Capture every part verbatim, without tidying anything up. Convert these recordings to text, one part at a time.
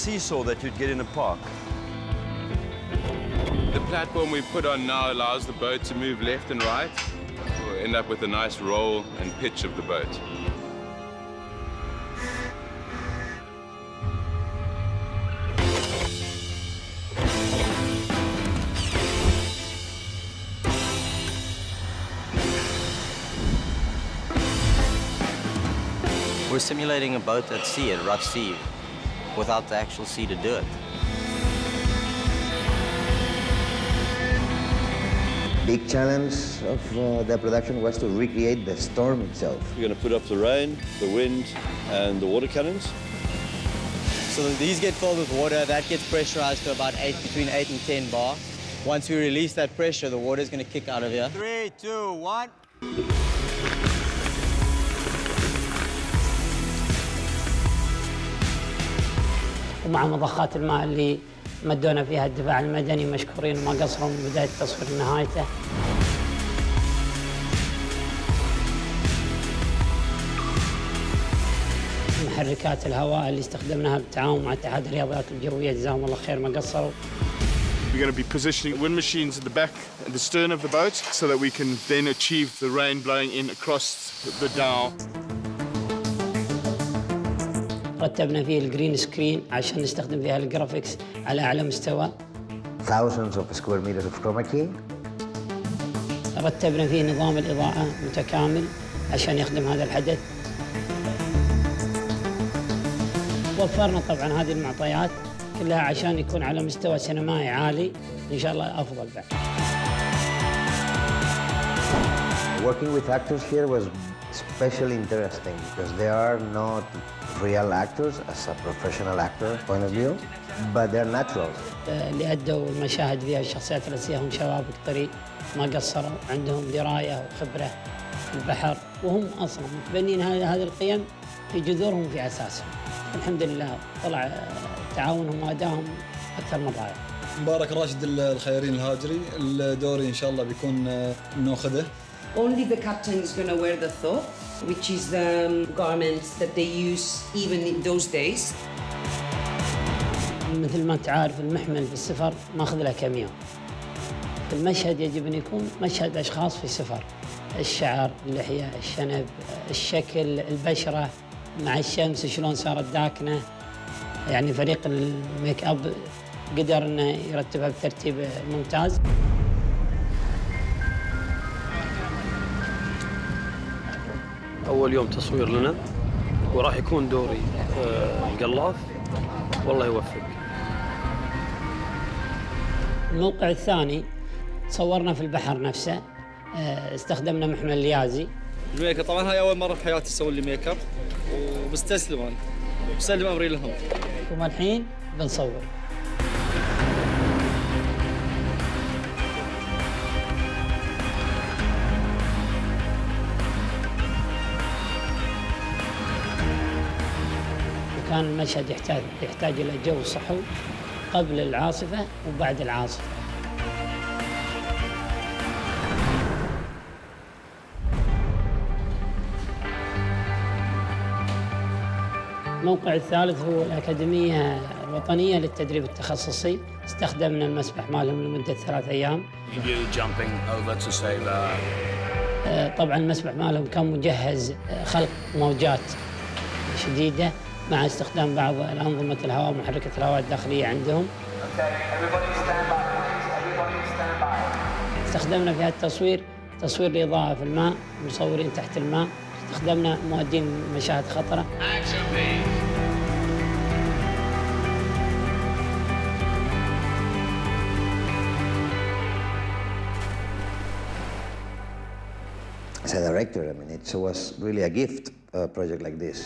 seesaw that you'd get in a park. The platform we put on now allows the boat to move left and right. We'll end up with a nice roll and pitch of the boat. We're simulating a boat at sea, at rough sea, without the actual sea to do it. Big challenge of uh, the production was to recreate the storm itself. We're going to put up the rain, the wind, and the water cannons. So these get filled with water. That gets pressurized to about eight, between eight and ten bar. Once we release that pressure, the water is going to kick out of here. Three, two, one. ومع مضخات الماء اللي مدونا فيها الدفاع المدني مشكورين وما قصروا من بداية التصوير لنهايته. محركات الهواء اللي استخدمناها بالتعاون مع اتحاد الرياضيات الجوية جزاهم الله خير ما قصروا. We're going to be positioning wind machines at the back and the stern of the boat so that we can then achieve the rain blowing in across the dhow. رتبنا فيه الجرين سكرين عشان نستخدم فيها الجرافيكس على أعلى مستوى. Thousands of square meters of chroma key. رتبنا فيه نظام الإضاءة متكامل عشان يخدم هذا الحدث. وفرنا طبعا هذه المعطيات كلها عشان يكون على مستوى سينمائي عالي إن شاء الله أفضل بعد. Working with actors here was especially interesting because they are not real actors as a professional actor point of view, but they're natural. اللي أدوا المشاهد فيها الشخصيات الرئيسية هم شباب قطري ما قصروا، عندهم دراية وخبرة في البحر وهم أصلا متبنين هذه القيم في جذورهم في أساسهم. الحمد لله طلع تعاونهم وأدائهم أكثر من رائع. مبارك راشد الخيرين الهاجري، الدوري إن شاء الله بيكون ناخذه. Only the captain is going to wear the thobe, which is the garments that they use even in those days. مثل ما أنت عارف المحمل في السفر ماخذ له كم يوم. المشهد يجب أن يكون مشهد أشخاص في سفر. الشعر، اللحية، الشنب، الشكل، البشرة مع الشمس شلون صارت داكنة. يعني فريق الميك أب قدر أنه يرتبها بترتيب ممتاز. أول يوم تصوير لنا وراح يكون دوري آه القلاف والله يوفق. الموقع الثاني صورنا في البحر نفسه، آه استخدمنا محمل اليازي. الميك اب طبعا هاي أول مرة في حياتي أسوي لي ميك اب وبستسلم أنا بسلم أمري لهم. ثم الحين بنصور. كان المشهد يحتاج يحتاج إلى جو صحو قبل العاصفة وبعد العاصفة. الموقع الثالث هو الأكاديمية الوطنية للتدريب التخصصي، استخدمنا المسبح مالهم لمدة ثلاث أيام. طبعا المسبح مالهم كان مجهز خلق موجات شديدة مع استخدام بعض الأنظمة الهواء ومحركة الهواء الداخلية عندهم. استخدمنا في هذا التصوير تصوير الإضاءة في الماء، مصورين تحت الماء، استخدمنا مؤدين مشاهد خطرة. As a director, I mean, it was really a gift, a project like this.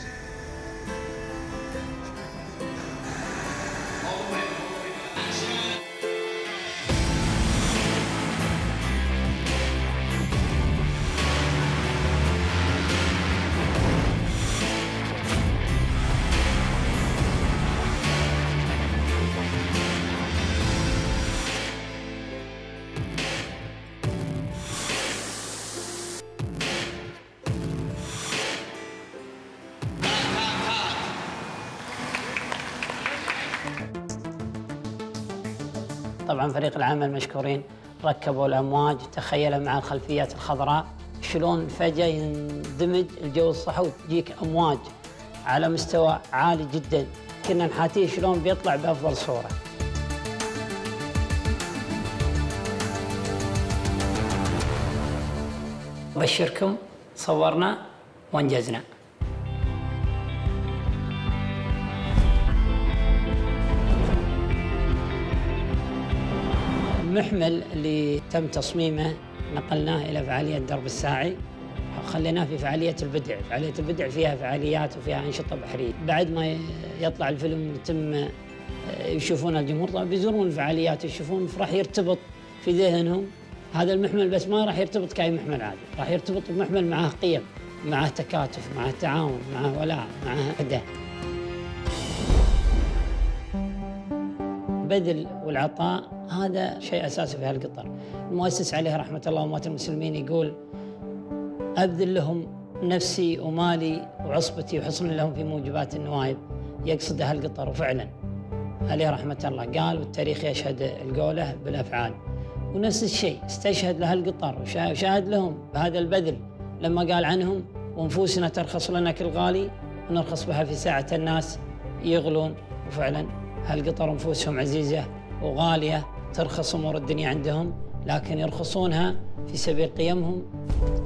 طبعا فريق العمل مشكورين، ركبوا الأمواج، تخيلوا مع الخلفيات الخضراء شلون فجأة يندمج الجو الصحو وتجيك أمواج على مستوى عالي جدا، كنا نحاتيه شلون بيطلع بأفضل صورة. أبشركم صورنا وانجزنا. المحمل اللي تم تصميمه نقلناه إلى فعالية درب الساعي، خليناه في فعالية البدع. فعالية البدع فيها فعاليات وفيها أنشطة بحرية. بعد ما يطلع الفيلم ويتم يشوفون الجمهور طبعا بيزورون الفعاليات يشوفون، راح يرتبط في ذهنهم هذا المحمل، بس ما راح يرتبط كأي محمل عادي، راح يرتبط بمحمل معه قيم، معه تكاتف، معه تعاون، معه ولاء، معه وحدة. البذل والعطاء هذا شيء أساسي في هالقطر. المؤسس عليه رحمة الله وأموات المسلمين يقول أبذل لهم نفسي ومالي وعصبتي وحصن لهم في موجبات النوائب، يقصد هالقطر. وفعلا عليه رحمة الله قال، والتاريخ يشهد القوله بالأفعال. ونفس الشيء استشهد لهالقطر وشاهد لهم بهذا البذل لما قال عنهم ونفوسنا ترخص لنا كل غالي ونرخص بها في ساعة الناس يغلون. وفعلا هالقطر نفوسهم عزيزة وغالية، ترخص أمور الدنيا عندهم لكن يرخصونها في سبيل قيمهم